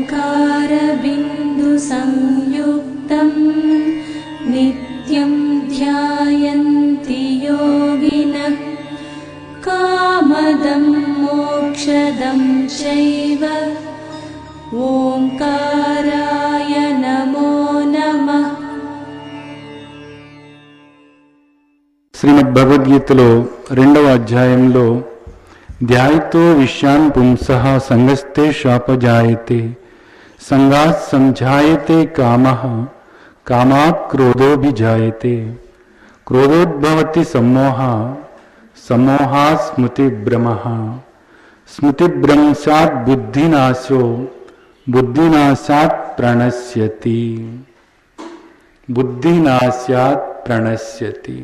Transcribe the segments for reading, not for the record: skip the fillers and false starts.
ओङ्कारबिन्दुसंयुक्तं नित्यं ध्यायन्ति योगिनः कामदं मोक्षदं चैव ओङ्काराय नमो नमः। శ్రీమద్ భగవద్గీతలో 2వ అధ్యాయంలో ధ్యాయతో విషయాన్ పుంసః సంగస్తే శాపజాయతే సంగాత్ సంజాయతే కామః కామాత్ క్రోధోభిజాయతే క్రోధోద్భవతి సమ్మోహ సమ్మోహాత్ స్మృతిభ్రమః స్మృతిభ్రంశాత్ బుద్ధినాశో బుద్ధినాశాత్ ప్రణశ్యతి బుద్ధినాశాత్ ప్రణశ్యతి.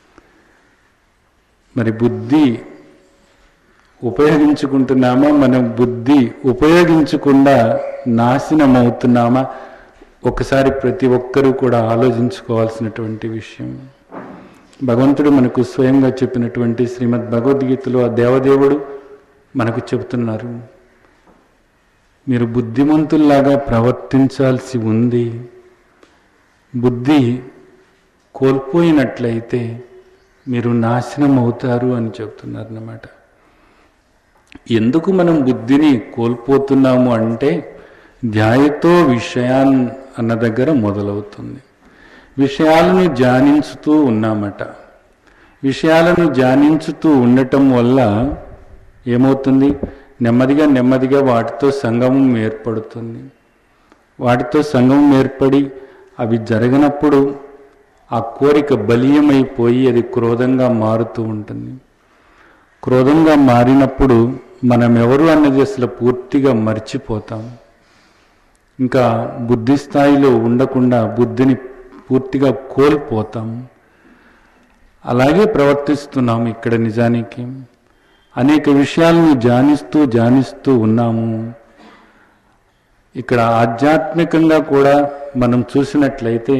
మరి బుద్ధి ఉపయోగించుకుంటున్నామా, మనం బుద్ధి ఉపయోగించకుండా నాశనం అవుతున్నామా? ఒకసారి ప్రతి ఒక్కరూ కూడా ఆలోచించుకోవాల్సినటువంటి విషయం. భగవంతుడు మనకు స్వయంగా చెప్పినటువంటి శ్రీమద్ భగవద్గీతలో ఆ దేవదేవుడు మనకు చెబుతున్నారు, మీరు బుద్ధిమంతుల్లాగా ప్రవర్తించాల్సి ఉంది. బుద్ధి కోల్పోయినట్లయితే మీరు నాశనం అవుతారు అని చెప్తున్నారు అన్నమాట. ఎందుకు మనం బుద్ధిని కోల్పోతున్నాము అంటే ధ్యాయతో విషయాన్ అన్న దగ్గర మొదలవుతుంది. విషయాలను ధ్యానించుతూ ఉన్నామట. విషయాలను ధ్యానించుతూ ఉండటం వల్ల ఏమవుతుంది, నెమ్మదిగా నెమ్మదిగా వాటితో సంగమం ఏర్పడుతుంది. వాటితో సంగమం ఏర్పడి అవి జరగనప్పుడు ఆ కోరిక బలీయమైపోయి అది క్రోధంగా మారుతూ ఉంటుంది. క్రోధంగా మారినప్పుడు మనం ఎవరు అన్నది అసలు పూర్తిగా మర్చిపోతాం. ఇంకా బుద్ధి స్థాయిలో ఉండకుండా బుద్ధిని పూర్తిగా కోల్పోతాం. అలాగే ప్రవర్తిస్తున్నాం. ఇక్కడ నిజానికి అనేక విషయాలను ధ్యానిస్తూ ఉన్నాము. ఇక్కడ ఆధ్యాత్మికంగా కూడా మనం చూసినట్లయితే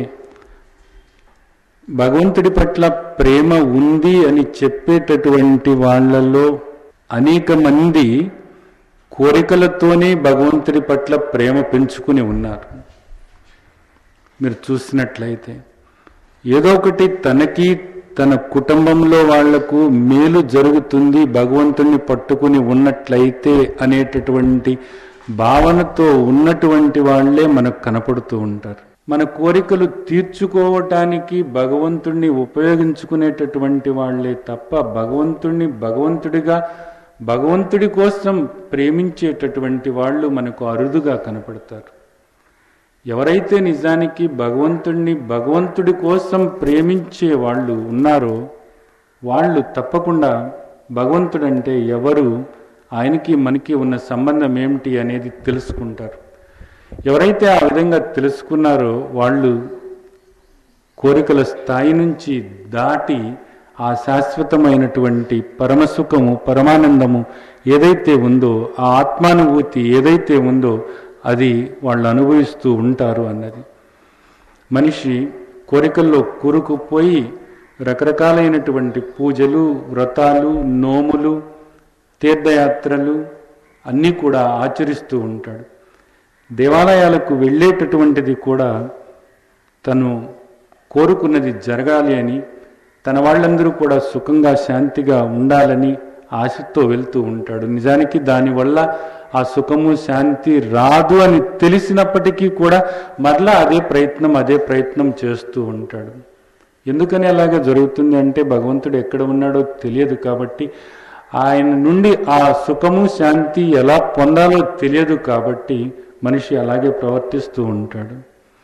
భగవంతుడి పట్ల ప్రేమ ఉంది అని చెప్పేటటువంటి వాళ్ళలో అనేక మంది కోరికలతోనే భగవంతుడి పట్ల ప్రేమ పెంచుకుని ఉన్నారు. మీరు చూసినట్లయితే ఏదో ఒకటి తనకి తన కుటుంబంలో వాళ్లకు మేలు జరుగుతుంది భగవంతుడిని పట్టుకుని ఉన్నట్లయితే అనేటటువంటి భావనతో ఉన్నటువంటి వాళ్లే మనకు కనపడుతూ ఉంటారు. మన కోరికలు తీర్చుకోవటానికి భగవంతుణ్ణి ఉపయోగించుకునేటటువంటి వాళ్లే తప్ప భగవంతుణ్ణి భగవంతుడిగా భగవంతుడి కోసం ప్రేమించేటటువంటి వాళ్ళు మనకు అరుదుగా కనపడతారు. ఎవరైతే నిజానికి భగవంతుణ్ణి భగవంతుడి కోసం ప్రేమించే వాళ్ళు ఉన్నారో వాళ్ళు తప్పకుండా భగవంతుడంటే ఎవరు, ఆయనకి మనకి ఉన్న సంబంధం ఏమిటి అనేది తెలుసుకుంటారు. ఎవరైతే ఆ విధంగా తెలుసుకున్నారో వాళ్ళు కోరికల స్థాయి నుంచి దాటి ఆ శాశ్వతమైనటువంటి పరమసుఖము పరమానందము ఏదైతే ఉందో, ఆ ఆత్మానుభూతి ఏదైతే ఉందో అది వాళ్ళు అనుభవిస్తూ ఉంటారు అన్నది. మనిషి కోరికల్లో కూరుకుపోయి రకరకాలైనటువంటి పూజలు, వ్రతాలు, నోములు, తీర్థయాత్రలు అన్నీ కూడా ఆచరిస్తూ ఉంటాడు. దేవాలయాలకు వెళ్ళేటటువంటిది కూడా తను కోరుకున్నది జరగాలి అని, తన వాళ్ళందరూ కూడా సుఖంగా శాంతిగా ఉండాలని ఆశతో వెళ్తూ ఉంటాడు. నిజానికి దానివల్ల ఆ సుఖము శాంతి రాదు అని తెలిసినప్పటికీ కూడా మరలా అదే ప్రయత్నం చేస్తూ ఉంటాడు. ఎందుకని అలాగే జరుగుతుంది అంటే భగవంతుడు ఎక్కడ ఉన్నాడో తెలియదు కాబట్టి, ఆయన నుండి ఆ సుఖము శాంతి ఎలా పొందాలో తెలియదు కాబట్టి మనిషి అలాగే ప్రవర్తిస్తూ ఉంటాడు.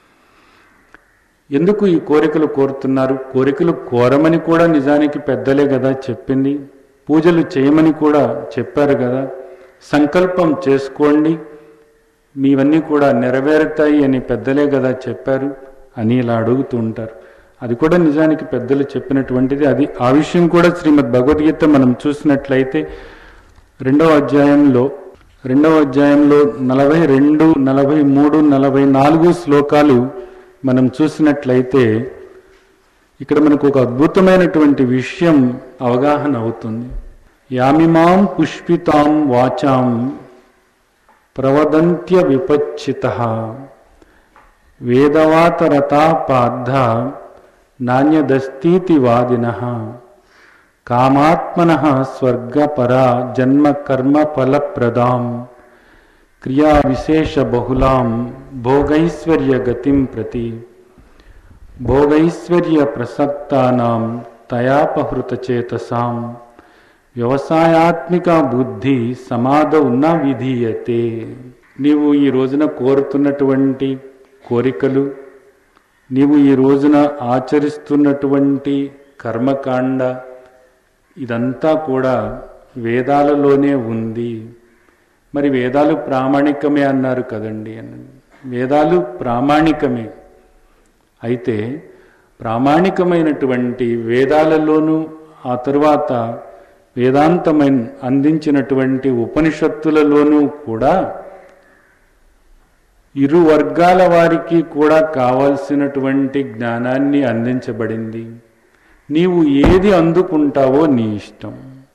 ఎందుకు ఈ కోరికలు కోరుతున్నారు? కోరికలు కోరమని కూడా నిజానికి పెద్దలే కదా చెప్పింది. పూజలు చేయమని కూడా చెప్పారు కదా. సంకల్పం చేసుకోండి, మీవన్నీ కూడా నెరవేరుతాయి అని పెద్దలే కదా చెప్పారు అని ఇలా అడుగుతూ ఉంటారు. అది కూడా నిజానికి పెద్దలు చెప్పినటువంటిది. అది ఆ విషయం కూడా శ్రీమద్ భగవద్గీత మనం చూసినట్లయితే 2వ అధ్యాయంలో 42, 43, 44 శ్లోకాలు మనం చూసినట్లయితే ఇక్కడ మనకు ఒక అద్భుతమైనటువంటి విషయం అవగాహన అవుతుంది. యామిమాం పుష్పితాం వాచాం ప్రవదంత్య విపచ్చితః వేదవాతరతా పార్థ నాణ్యదస్తీతి వాదినః కామాత్మనః స్వర్గపరా జన్మ కర్మ ఫలప్రదాం క్రియా విశేష బహుళాం భోగైశ్వర్య గతిం ప్రతి భోగైశ్వర్య ప్రసక్తానాం తయాపహృత చేతసాం వ్యవసాయాత్మిక బుద్ధి సమాధౌ న విధీయతే. నీవు ఈ రోజున కోరుతున్నటువంటి కోరికలు, నీవు ఈ రోజున ఆచరిస్తున్నటువంటి కర్మకాండ ఇదంతా కూడా వేదాలలోనే ఉంది. మరి వేదాలు ప్రామాణికమే అన్నారు కదండి అని. వేదాలు ప్రామాణికమే. అయితే ప్రామాణికమైనటువంటి వేదాలలోనూ ఆ తరువాత వేదాంతమైన అందించినటువంటి ఉపనిషత్తులలోనూ కూడా ఇరు వర్గాల వారికి కూడా కావలసినటువంటి జ్ఞానాన్ని అందించబడింది. నీవు ఏది అందుకుంటావో నీ ఇష్టం.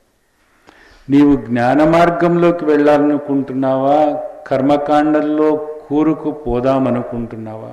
నీవు జ్ఞాన మార్గంలోకి వెళ్ళాలనుకుంటున్నావా, కర్మకాండల్లో కూరుకుపోదామనుకుంటున్నావా?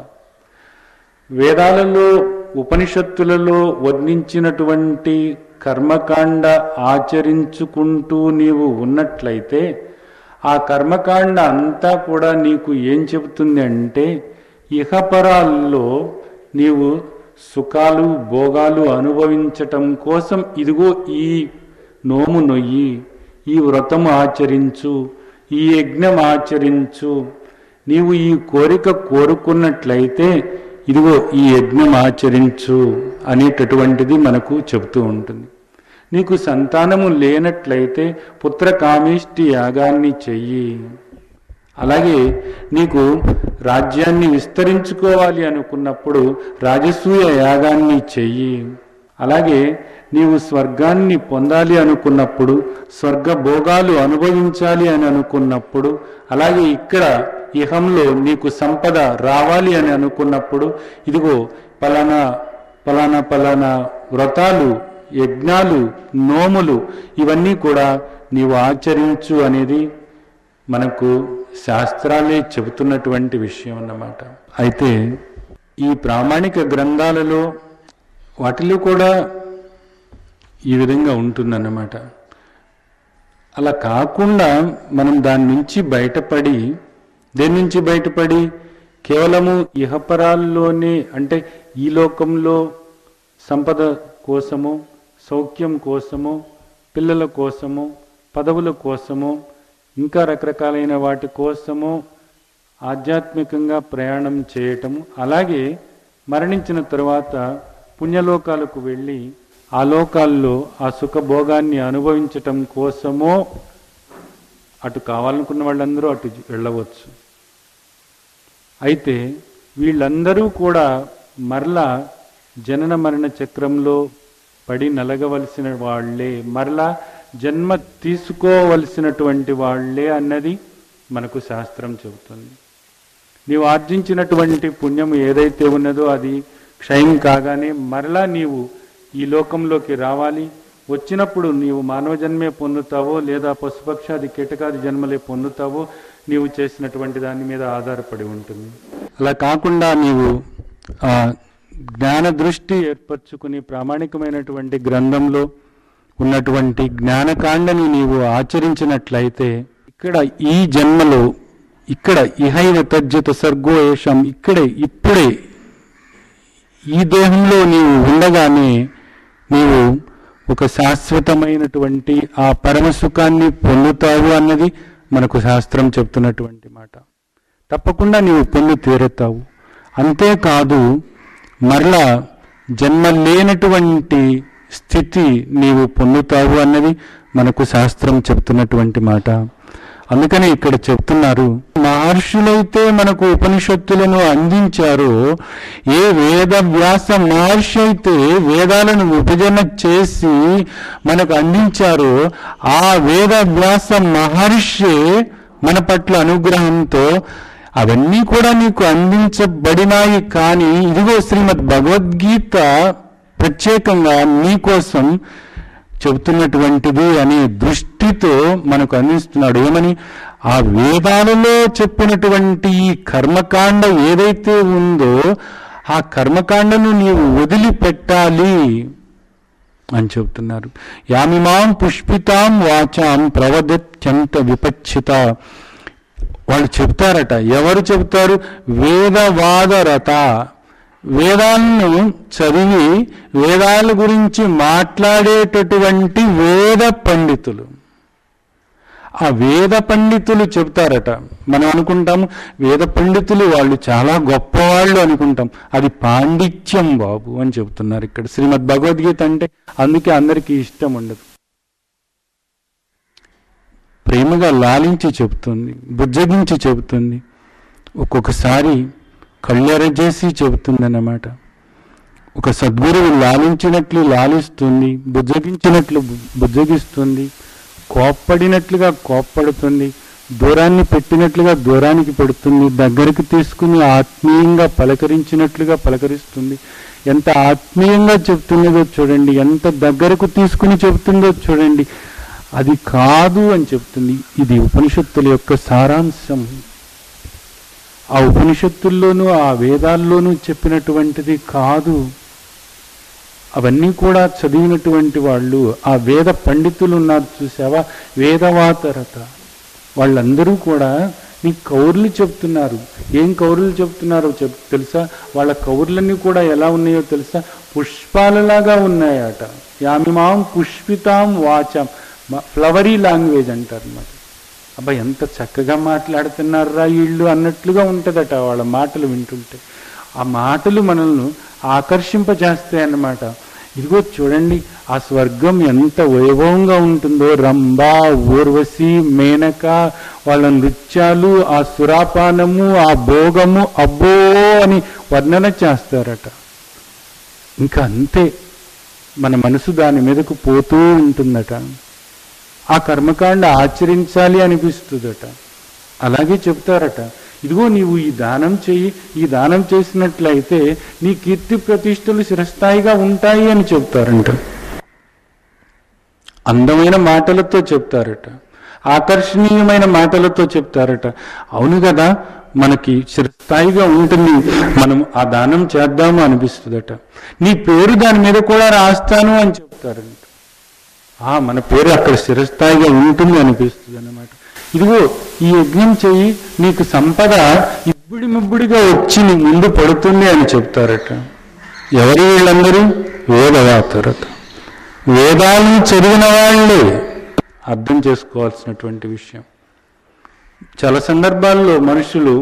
వేదాలలో ఉపనిషత్తులలో వర్ణించినటువంటి కర్మకాండ ఆచరించుకుంటూ నీవు ఉన్నట్లయితే ఆ కర్మకాండ అంతా కూడా నీకు ఏం చెబుతుంది అంటే, ఇహపరాల్లో నీవు సుఖాలు భోగాలు అనుభవించటం కోసం ఇదిగో ఈ నోము నొయ్యి, ఈ వ్రతము ఆచరించు, ఈ యజ్ఞం ఆచరించు, నీవు ఈ కోరిక కోరుకున్నట్లయితే ఇదిగో ఈ యజ్ఞం ఆచరించు అనేటటువంటిది మనకు చెబుతూ ఉంటుంది. నీకు సంతానము లేనట్లయితే పుత్రకామేష్టి యాగాన్ని చెయ్యి. అలాగే నీకు రాజ్యాన్ని విస్తరించుకోవాలి అనుకున్నప్పుడు రాజసూయ యాగాన్ని చెయ్యి. అలాగే నీవు స్వర్గాన్ని పొందాలి అనుకున్నప్పుడు, స్వర్గ భోగాలు అనుభవించాలి అని అనుకున్నప్పుడు, అలాగే ఇక్కడ ఇహంలో నీకు సంపద రావాలి అని అనుకున్నప్పుడు ఇదిగో పలానా పలానా పలానా వ్రతాలు, యజ్ఞాలు, నోములు ఇవన్నీ కూడా నీవు ఆచరించు అనేది మనకు శాస్త్రాలే చెబుతున్నటువంటి విషయం అన్నమాట. అయితే ఈ ప్రామాణిక గ్రంథాలలో వాటిలో కూడా ఈ విధంగా ఉంటుందన్నమాట. అలా కాకుండా మనం దాని నుంచి బయటపడి, దేని నుంచి బయటపడి కేవలము ఇహపరాల్లోనే, అంటే ఈ లోకంలో సంపద కోసము, సౌఖ్యం కోసము, పిల్లల కోసము, పదవుల కోసము, ఇంకా రకరకాలైన వాటి కోసము ఆధ్యాత్మికంగా ప్రయాణం చేయటము, అలాగే మరణించిన తరువాత పుణ్యలోకాలకు వెళ్ళి ఆ లోకాల్లో ఆ సుఖభోగాన్ని అనుభవించటం కోసమో అటు కావాలనుకున్న వాళ్ళందరూ అటు వెళ్ళవచ్చు. అయితే వీళ్ళందరూ కూడా మరలా జనన మరణ చక్రంలో పడి నలగవలసిన వాళ్లే, మరలా జన్మ తీసుకోవలసినటువంటి వాళ్లే అన్నది మనకు శాస్త్రం చెబుతుంది. నీవు ఆర్జించినటువంటి పుణ్యం ఏదైతే ఉన్నదో అది క్షయం కాగానే మరలా నీవు ఈ లోకంలోకి రావాలి. వచ్చినప్పుడు నీవు మానవ జన్మే పొందుతావో లేదా పశుపక్షాది కీటకాది జన్మలే పొందుతావో నీవు చేసినటువంటి దాని మీద ఆధారపడి ఉంటుంది. అలా కాకుండా నీవు జ్ఞాన దృష్టి ఏర్పరచుకుని ప్రామాణికమైనటువంటి గ్రంథంలో ఉన్నటువంటి జ్ఞానకాండని నీవు ఆచరించినట్లయితే ఇక్కడ ఈ జన్మలో, ఇక్కడ ఇహైవ తజ్జత సర్గో ఏషం, ఇక్కడే ఇప్పుడే ఈ దేహంలో నీవు ఉండగానే నీవు ఒక శాశ్వతమైనటువంటి ఆ పరమసుఖాన్ని పొందుతావు అన్నది మనకు శాస్త్రం చెప్తున్నటువంటి మాట. తప్పకుండా నీవు పొంది తీరుతావు. అంతేకాదు మరలా జన్మ లేనటువంటి స్థితి నీవు పొందుతావు అన్నది మనకు శాస్త్రం చెప్తున్నటువంటి మాట. అందుకని ఇక్కడ చెప్తున్నారు, మహర్షులైతే మనకు ఉపనిషత్తులను అందించారో, ఏ వేద వ్యాస మహర్షి అయితే వేదాలను విభజన చేసి మనకు అందించారో ఆ వేద వ్యాస మహర్షి మన పట్ల అనుగ్రహంతో అవన్నీ కూడా నీకు అందించబడినాయి. కానీ ఇదిగో శ్రీమద్ భగవద్గీత ప్రత్యేకంగా నీకోసం చెబుతున్నటువంటిది అనే దృష్టితో మనకు అందిస్తున్నాడు. ఏమని? ఆ వేదాలలో చెప్పినటువంటి ఈ కర్మకాండ ఏదైతే ఉందో ఆ కర్మకాండను నీవు వదిలిపెట్టాలి అని చెబుతున్నారు. యామిమాం పుష్పితాం వాచాం ప్రవదత్యంత విపచ్చిత. వాళ్ళు చెప్తారట. ఎవరు చెప్తారు? వేదవాదరత. వేదాలను చదివి వేదాల గురించి మాట్లాడేటటువంటి వేద పండితులు. ఆ వేద పండితులు చెప్తారట. మనం అనుకుంటాము వేద పండితులు వాళ్ళు చాలా గొప్పవాళ్ళు అనుకుంటాం. అది పాండిత్యం బాబు అని చెబుతున్నారు ఇక్కడ. శ్రీమద్ భగవద్గీత అంటే అందుకే అందరికీ ఇష్టం ఉండదు. ప్రేమగా లాలించి చెబుతుంది, బుజ్జగించి చెబుతుంది, ఒక్కొక్కసారి కళ్ళెరజేసి చెబుతుంది అన్నమాట. ఒక సద్గురువు లాలించినట్లు లాలిస్తుంది, బుజ్జగించినట్లు బుజ్జగిస్తుంది, కోప్పడినట్లుగా కోప్పడుతుంది, దూరాన్ని పెట్టినట్లుగా దూరానికి పెడుతుంది, దగ్గరికి తీసుకుని ఆత్మీయంగా పలకరించినట్లుగా పలకరిస్తుంది. ఎంత ఆత్మీయంగా చెప్తున్నదో చూడండి, ఎంత దగ్గరకు తీసుకుని చెబుతుందో చూడండి. అది కాదు అని చెప్తుంది. ఇది ఉపనిషత్తుల యొక్క సారాంశం. ఆ ఉపనిషత్తుల్లోనూ ఆ వేదాల్లోనూ చెప్పినటువంటిది కాదు. అవన్నీ కూడా చదివినటువంటి వాళ్ళు, ఆ వేద పండితులు ఉన్నారు చూసావా, వేదవాతరత, వాళ్ళందరూ కూడా నీ కౌర్లు చెప్తున్నారు. ఏం కౌర్లు చెప్తున్నారో తెలుసా? వాళ్ళ కౌర్లన్నీ కూడా ఎలా ఉన్నాయో తెలుసా? పుష్పాలలాగా ఉన్నాయట. యామిమాం పుష్పితాం వాచాం, ఫ్లవరీ లాంగ్వేజ్ అంటారు అన్నమాట. అబ్బా ఎంత చక్కగా మాట్లాడుతున్నారా వీళ్ళు అన్నట్లుగా ఉంటుందట వాళ్ళ మాటలు వింటుంటే. ఆ మాటలు మనల్ని ఆకర్షింపజేస్తాయి అన్నమాట. ఇదిగో చూడండి ఆ స్వర్గం ఎంత వైభవంగా ఉంటుందో. రంభ, ఊర్వశి, మేనక వాళ్ళ నృత్యాలు, ఆ సురాపానము, ఆ భోగము, అబ్బో అని వర్ణన చేస్తారట. ఇంకా అంతే, మన మనసు దాని మీదకు పోతూ ఉంటుందట. ఆ కర్మకాండ ఆచరించాలి అనిపిస్తుందట. అలాగే చెప్తారట. ఇదిగో నీవు ఈ దానం చెయ్యి, ఈ దానం చేసినట్లయితే నీ కీర్తి ప్రతిష్టలు చిరస్థాయిగా ఉంటాయి అని చెప్తారంట. అందమైన మాటలతో చెప్తారట, ఆకర్షణీయమైన మాటలతో చెప్తారట. అవును కదా, మనకి చిరస్థాయిగా ఉంటుంది, మనం ఆ దానం చేద్దాము అనిపిస్తుందట. నీ పేరు దాని మీద కూడా రాస్తాను అని చెప్తారంట. మన పేరు అక్కడ చిరస్థాయిగా ఉంటుంది అనిపిస్తుంది అన్నమాట. ఇదిగో ఈ యజ్ఞం చెయ్యి, నీకు సంపద ఇబ్బడి ముబ్బడిగా వచ్చి నీ ముందు పడుతుంది అని చెప్తారట. ఎవరు వీళ్ళందరూ? వేదవాతరత. వేదాలను చదివిన వాళ్ళే. అర్థం చేసుకోవాల్సినటువంటి విషయం. చాలా సందర్భాల్లో మనుషులు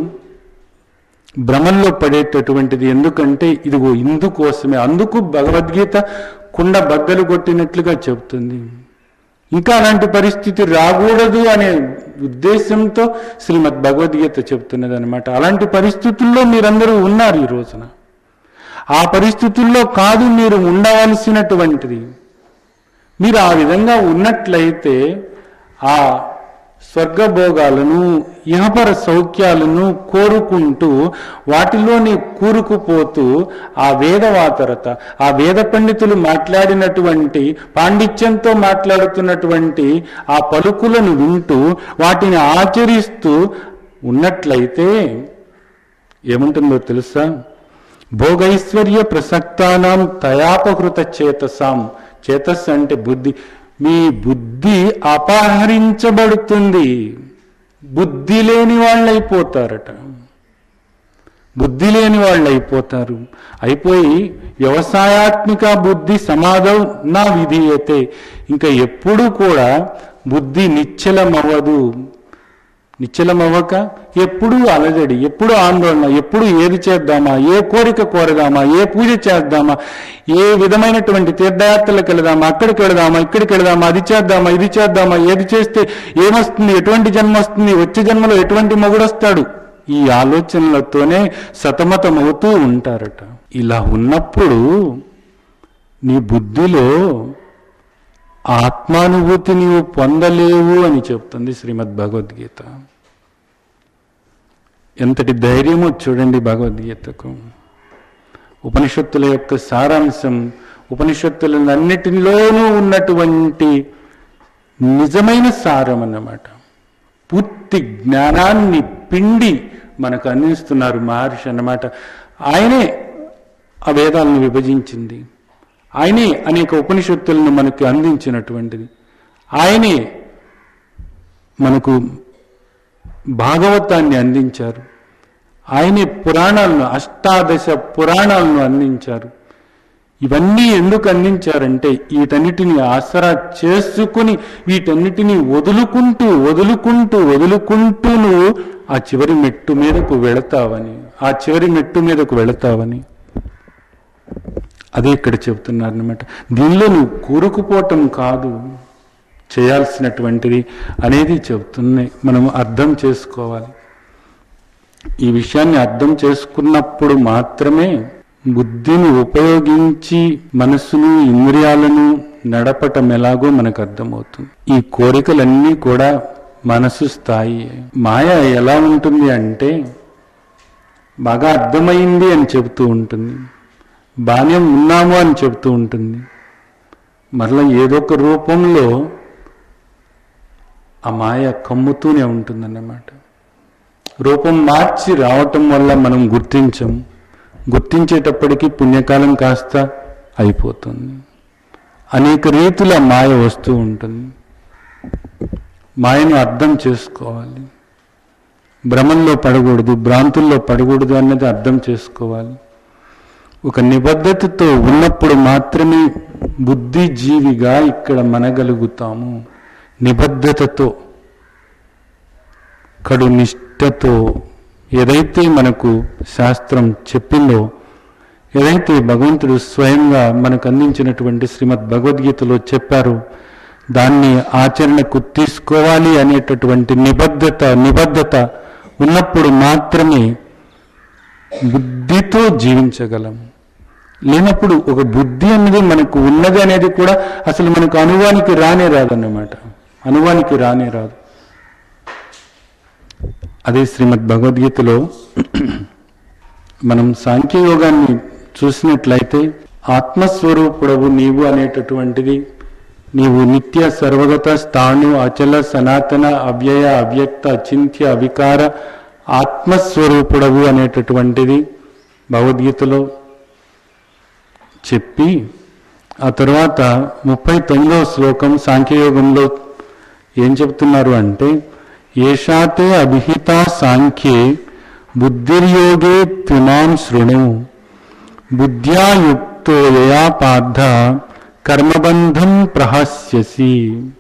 భ్రమంలో పడేటటువంటిది ఎందుకంటే ఇదిగో ఇందుకోసమే. అందుకు భగవద్గీత కుండ బద్దలు కొట్టినట్లుగా చెబుతుంది. ఇంకా అలాంటి పరిస్థితి రాకూడదు అనే ఉద్దేశంతో శ్రీమద్ భగవద్గీత చెప్తున్నది అనమాట. అలాంటి పరిస్థితుల్లో మీరందరూ ఉన్నారు ఈ రోజున. ఆ పరిస్థితుల్లో కాదు మీరు ఉండవలసినటువంటిది. మీరు ఆ విధంగా ఉన్నట్లయితే ఆ స్వర్గభోగాలను, ఇహపర సౌఖ్యాలను కోరుకుంటూ వాటిలోనే కూరుకుపోతూ ఆ వేదవాతరత, ఆ వేద పండితులు మాట్లాడినటువంటి పాండిత్యంతో మాట్లాడుతున్నటువంటి ఆ పలుకులను వింటూ వాటిని ఆచరిస్తూ ఉన్నట్లయితే ఏముంటుందో తెలుసా? భోగైశ్వర్య ప్రసక్తానాం తయాపహృత చేతసాం. చేతస్సు అంటే బుద్ధి. మీ బుద్ధి అపహరించబడుతుంది. బుద్ధి లేని వాళ్ళు అయిపోతారట. బుద్ధి లేని వాళ్ళు అయిపోతారు. అయిపోయి వ్యవసాయాత్మిక బుద్ధి సమాధౌ నా విధీయతే. ఇంకా ఎప్పుడూ కూడా బుద్ధి నిశ్చలమవ్వదు. నిశ్చలమవ్వక ఎప్పుడూ అలజడి, ఎప్పుడు ఆందోళన, ఎప్పుడు ఏది చేద్దామా, ఏ కోరిక కోరదామా, ఏ పూజ చేద్దామా, ఏ విధమైనటువంటి తీర్థయాత్రలకు వెళదామా, అక్కడికి వెళదామా, ఇక్కడికి వెళదామా, అది చేద్దామా, ఇది చేద్దామా, ఏది చేస్తే ఏమొస్తుంది, ఎటువంటి జన్మ వస్తుంది, వచ్చే జన్మలో ఎటువంటి మొగుడొస్తాడు, ఈ ఆలోచనలతోనే సతమతమవుతూ ఉంటారట. ఇలా ఉన్నప్పుడు నీ బుద్ధిలో ఆత్మానుభూతి నీవు పొందలేవు అని చెప్తుంది శ్రీమద్ భగవద్గీత. ఎంతటి ధైర్యమో చూడండి భగవద్గీతకు. ఉపనిషత్తుల యొక్క సారాంశం, ఉపనిషత్తులన్నిటిలోనూ ఉన్నటువంటి నిజమైన సారం అన్నమాట. పూర్తి జ్ఞానాన్ని పిండి మనకు అందిస్తున్నారు మహర్షి అన్నమాట. ఆయనే ఆ వేదాలను విభజించింది, ఆయనే అనేక ఉపనిషత్తులను మనకు అందించినటువంటిది, ఆయనే మనకు భాగవతాన్ని అందించారు, ఆయనే పురాణాలను, అష్టాదశ పురాణాలను అందించారు. ఇవన్నీ ఎందుకు అందించారంటే వీటన్నిటిని ఆసరా చేసుకుని వీటన్నిటినీ వదులుకుంటూ వదులుకుంటూ వదులుకుంటూ నువ్వు ఆ చివరి మెట్టు మీదకు వెళతావని, ఆ చివరి మెట్టు మీదకు వెళతావని అదే ఇక్కడ చెబుతున్నారన్నమాట. దీనిలో నువ్వు కూరుకుపోవటం కాదు చేయాల్సినటువంటిది అనేది చెబుతున్నాయి. మనం అర్థం చేసుకోవాలి. ఈ విషయాన్ని అర్థం చేసుకున్నప్పుడు మాత్రమే బుద్ధిని ఉపయోగించి మనసును ఇంద్రియాలను నడపటం ఎలాగో మనకు అర్థమవుతుంది. ఈ కోరికలన్నీ కూడా మనసు స్థాయి. మాయ ఎలా ఉంటుంది అంటే బాగా అర్థమైంది అని చెబుతూ ఉంటుంది, బాగానే ఉన్నాము అని చెబుతూ ఉంటుంది, మరలా ఏదో ఒక రూపంలో ఆ మాయ కమ్ముతూనే ఉంటుందన్నమాట. రూపం మార్చి రావటం వల్ల మనం గుర్తించేటప్పటికీ పుణ్యకాలం కాస్త అయిపోతుంది. అనేక రీతుల మాయ వస్తూ ఉంటుంది. మాయను అర్థం చేసుకోవాలి. భ్రమంలో పడకూడదు, భ్రాంతుల్లో పడకూడదు అన్నది అర్థం చేసుకోవాలి. ఒక నిబద్ధతతో ఉన్నప్పుడు మాత్రమే బుద్ధిజీవిగా ఇక్కడ మనగలుగుతాము. నిబద్ధతతో, కడు నిష్ఠతో ఏదైతే మనకు శాస్త్రం చెప్పిందో, ఏదైతే భగవంతుడు స్వయంగా మనకు అందించినటువంటి శ్రీమద్ భగవద్గీతలో చెప్పారో దాన్ని ఆచరణకు తీసుకోవాలి అనేటటువంటి నిబద్ధత ఉన్నప్పుడు మాత్రమే బుద్ధితో జీవించగలం. లేనప్పుడు ఒక బుద్ధి అనేది మనకు ఉన్నది అనేది కూడా అసలు మనకు అనువానికి రానే రాదన్నమాట. అనువానికి రానే రాదు. అదే శ్రీమద్ భగవద్గీతలో మనం సాంఖ్యయోగాన్ని చూసినట్లయితే ఆత్మస్వరూపుడవు నీవు అనేటటువంటిది, నీవు నిత్య సర్వగత స్థాణు అచల సనాతన అవ్యయ అవ్యక్త అచింత్య అవికార ఆత్మస్వరూపుడవు అనేటటువంటిది భగవద్గీతలో చెప్పి ఆ తర్వాత 39వ శ్లోకం సాంఖ్యయోగంలో ఏం చెప్తున్నారు అంటే ఏషాతే అభిహిత సాంఖ్యే బుద్ధిర్యోగే త్విమాం శృణు బుద్ధ్యా యుక్తో యయా పార్థ కర్మబంధం ప్రహస్యసి.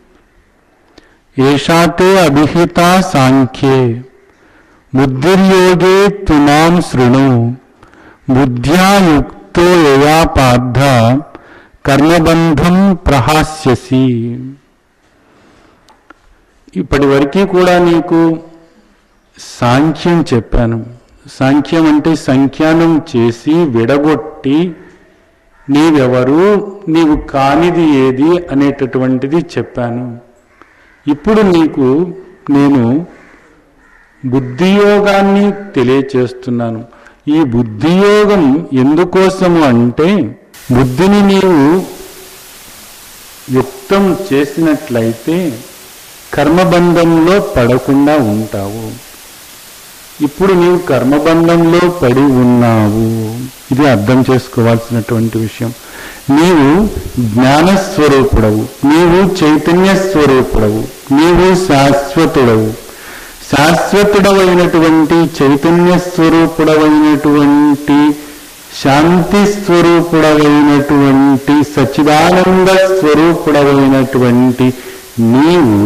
ఏషాతే అభిహిత సాంఖ్యే బుద్ధిర్యోగే త్విమాం శృణు బుద్ధ్యా యుక్తో యయా పార్థ కర్మబంధం ప్రహాస్యసి. ఇప్పటి వరకు కూడా నీకు సాంఖ్యం చెప్పాను. సాంఖ్యం అంటే సంఖ్యానం చేసి విడగొట్టి నీవెవరు, నీవు కానిది ఏది అనేటటువంటిది చెప్పాను. ఇప్పుడు నీకు నేను బుద్ధియోగాన్ని తెలియచేస్తున్నాను. ఈ బుద్ధియోగం ఎందుకోసము అంటే బుద్ధిని నీవు యుక్తం చేసినట్లయితే కర్మబంధంలో పడకుండా ఉంటావు. ఇప్పుడు నీవు కర్మబంధంలో పడి ఉన్నావు. ఇది అర్థం చేసుకోవాల్సినటువంటి విషయం. నీవు జ్ఞానస్వరూపుడవు, నీవు చైతన్య స్వరూపుడవు, నీవు శాశ్వతుడవు. శాశ్వతుడవైనటువంటి చైతన్య స్వరూపుడవైనటువంటి శాంతి స్వరూపుడవైనటువంటి సచ్చిదానంద స్వరూపుడవైనటువంటి నీవు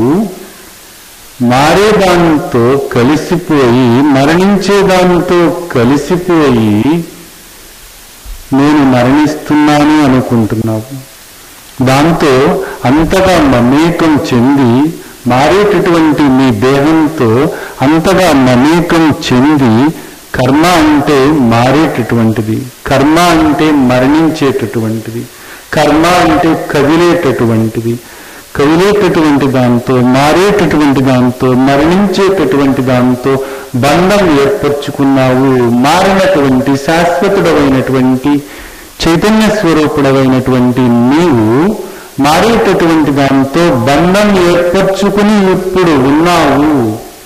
మారేదానితో కలిసిపోయి, మరణించేదానితో కలిసిపోయి నేను మరణిస్తున్నాను అనుకుంటున్నావు. దాంతో అంతగా మమేకం చెంది మారేటటువంటి నీ దేహంతో అంతగా మమేకం చెంది కర్మ అంటే మారేటటువంటిది, కర్మ అంటే మరణించేటటువంటిది, కర్మ అంటే కదిలేటటువంటిది, కదిలేటటువంటి దాంతో, మారేటటువంటి దాంతో, మరణించేటటువంటి దాంతో బంధం ఏర్పరచుకున్నావు. మారినటువంటి శాశ్వతుడమైనటువంటి చైతన్య స్వరూపుడమైనటువంటి నీవు మారేటటువంటి దాంతో బంధం ఏర్పరచుకుని ఇప్పుడు ఉన్నావు.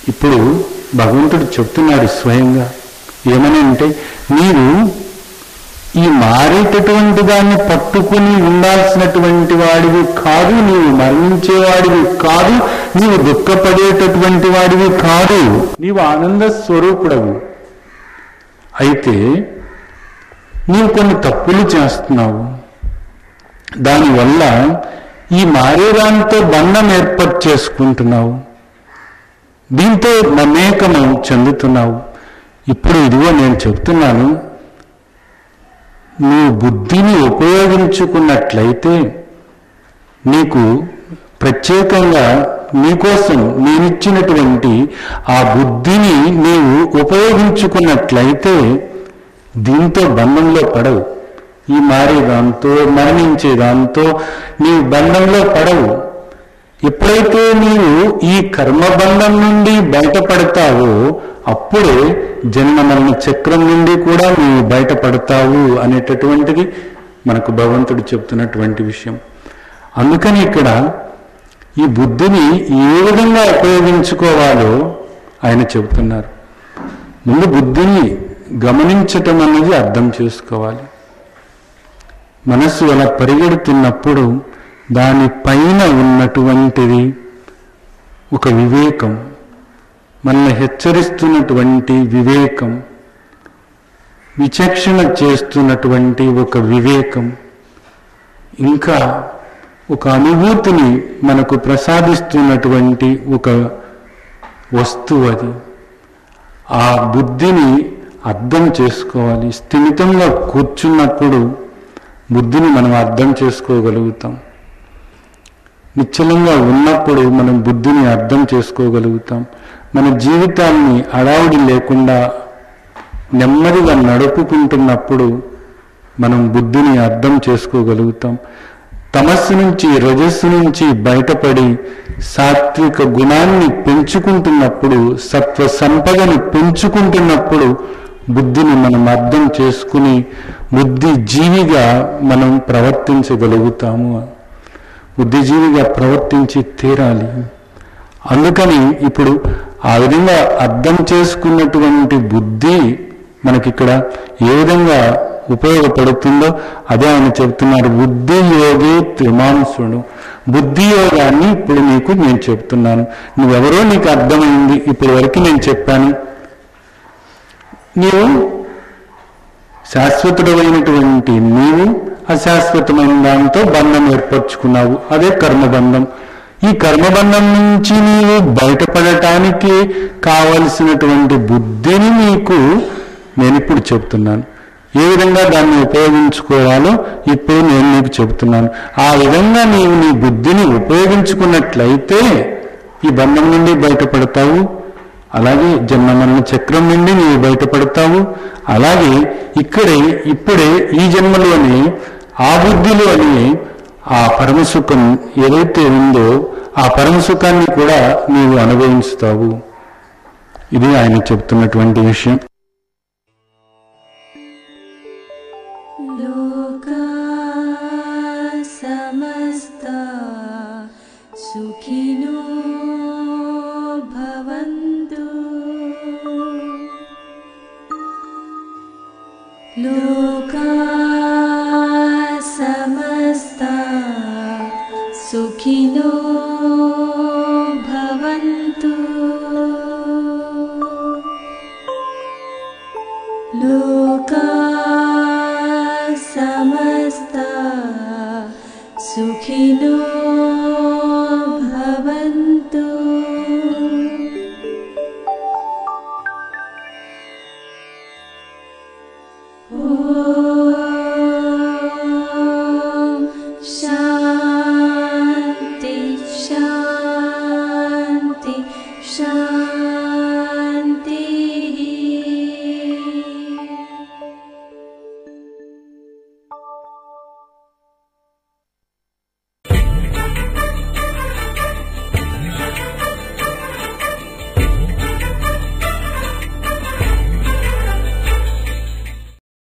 ఇప్పుడు భగవంతుడు చెప్తున్నాడు స్వయంగా ఏమని అంటే, నీవు ఈ మారేటటువంటి దాన్ని పట్టుకుని ఉండాల్సినటువంటి వాడివి కాదు, నీవు మరణించేవాడివి కాదు, నీవు దుఃఖపడేటటువంటి వాడివి కాదు, నీవు ఆనంద స్వరూపుడవు. అయితే నీవు కొన్ని తప్పులు చేస్తున్నావు, దానివల్ల ఈ మారేదాంతో బంధం ఏర్పాటు చేసుకుంటున్నావు, దీంతో మమేకము చెందుతున్నావు. ఇప్పుడు ఇదిగో నేను చెప్తున్నాను, నువ్వు బుద్ధిని ఉపయోగించుకున్నట్లయితే నీకు ప్రత్యేకంగా నీకోసం నేనిచ్చినటువంటి ఆ బుద్ధిని నీవు ఉపయోగించుకున్నట్లయితే దీంతో బంధంలో పడవు. ఈ మారేదాంతో మరణించేదాంతో నీవు బంధంలో పడవు. ఎప్పుడైతే నీవు ఈ కర్మబంధం నుండి బయటపడతావో అప్పుడే జన్మ మరణ చక్రం నుండి కూడా నీవు బయటపడతావు అనేటటువంటిది మనకు భగవంతుడు చెప్తున్నటువంటి విషయం. అందుకని ఇక్కడ ఈ బుద్ధిని ఏ విధంగా ఉపయోగించుకోవాలో ఆయన చెబుతున్నారు. ముందు బుద్ధిని గమనించటం అనేది అర్థం చేసుకోవాలి. మనస్సు అలా పరిగెడుతున్నప్పుడు దానిపైన ఉన్నటువంటిది ఒక వివేకం, మనల్ని హెచ్చరిస్తున్నటువంటి వివేకం, విచక్షణ చేస్తున్నటువంటి ఒక వివేకం, ఇంకా ఒక అనుభూతిని మనకు ప్రసాదిస్తున్నటువంటి ఒక వస్తువు అది. ఆ బుద్ధిని అర్థం చేసుకోవాలి. స్థిమితంగా కూర్చున్నప్పుడు బుద్ధిని మనం అర్థం చేసుకోగలుగుతాం. నిశ్చలంగా ఉన్నప్పుడు మనం బుద్ధిని అర్థం చేసుకోగలుగుతాం. మన జీవితాన్ని అడావుడి లేకుండా నెమ్మదిగా నడుపుకుంటున్నప్పుడు మనం బుద్ధిని అర్థం చేసుకోగలుగుతాం. తమస్సు నుంచి రజస్సు నుంచి బయటపడి సాత్విక గుణాన్ని పెంచుకుంటున్నప్పుడు, సత్వ సంపదను పెంచుకుంటున్నప్పుడు బుద్ధిని మనం అర్థం చేసుకుని బుద్ధిజీవిగా మనం ప్రవర్తించగలుగుతాము. బుద్ధిజీవిగా ప్రవర్తించి తీరాలి. అందుకని ఇప్పుడు ఆ విధంగా అర్థం చేసుకున్నటువంటి బుద్ధి మనకిక్కడ ఏ విధంగా ఉపయోగపడుతుందో అదే ఆయన చెప్తున్నారు. బుద్ధి యోగే త్రిమాంసుడు. బుద్ధి యోగాన్ని ఇప్పుడు నీకు నేను చెప్తున్నాను. నువ్వెవరో నీకు అర్థమైంది, ఇప్పటి వరకు నేను చెప్పాను. నీవు శాశ్వతుడమైనటువంటి నీవు అశాశ్వతమైన దాంతో బంధం ఏర్పరచుకున్నావు, అదే కర్మబంధం. ఈ కర్మబంధం నుంచి నీవు బయటపడటానికి కావలసినటువంటి బుద్ధిని నీకు నేను ఇప్పుడు చెప్తున్నాను. ఏ విధంగా దాన్ని ఉపయోగించుకోవాలో ఇప్పుడు నేను నీకు చెబుతున్నాను. ఆ విధంగా నీవు నీ బుద్ధిని ఉపయోగించుకున్నట్లయితే ఈ బంధం నుండి బయటపడతావు, అలాగే జన్మమరణ చక్రం నుండి నీవు బయటపడతావు. అలాగే ఇప్పుడే ఈ జన్మలోనే ఆ బుద్ధిలోనే ఆ పరమసుఖం ఏదైతే ఉందో ఆ పరమసుఖాన్ని కూడా నీవు అనుభవిస్తావు. ఇది ఆయన చెప్తున్నటువంటి విషయం. లోకా సమస్తా సుఖినో భవంతు.